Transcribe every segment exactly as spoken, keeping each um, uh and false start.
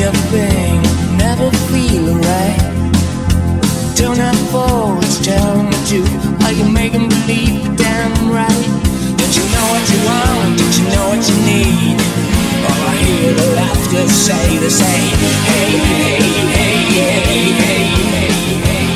your pain, never feeling right. Don't have forwards, tell me to. Are you making believe you're damn right? Don't you know what you want? Don't you know what you need? All I hear the laughter say, they say, hey, hey, hey, hey, hey, hey, hey.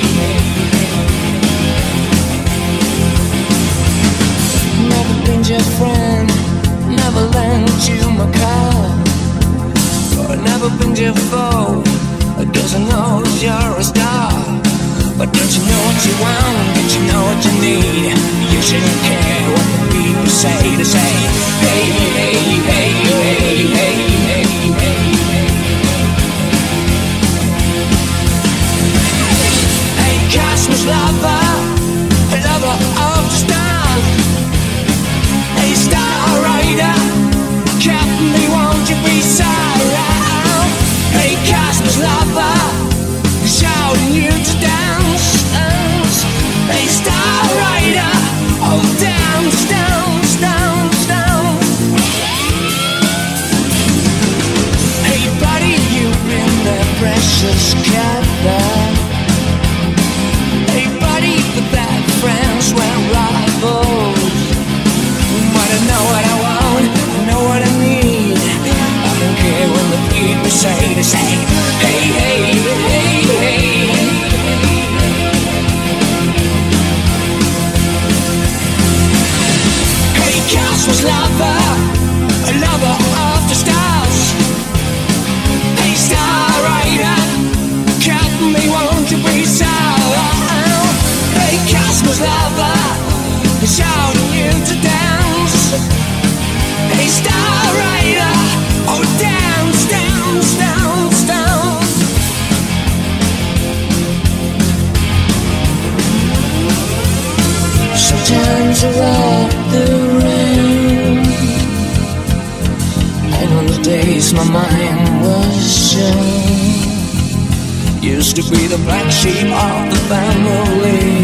Never been your friend, never lent you my car, or never been your foe, doesn't know you're a star. But don't you know what you want? Don't you know what you need? You shouldn't care what the people say. They say, hey, hey, hey, hey, hey, hey, hey, hey. Hey, cosmos lover, lover of the stars. Hey, star rider, Captain, me, won't you be sorry? Hey, cosmos lover, shouting you to dance, dance. Hey, star rider, oh dance, dance, dance, dance. Hey buddy, you've been the precious captain. Hey buddy, the bad friends were rivals. But I know what I want, I know what I need. I don't care when the people say, they say, hey, hey, hey, hey. Hey, cosmos lover, a lover of the stars. Hey, star rider, Captain, me, won't you be sour? Hey, cosmos lover, shouting you to dance. Hey, star rider, oh dance, dance, dance, dance. Sometimes I walk the rain, and on the days my mind was young, used to be the black sheep of the family.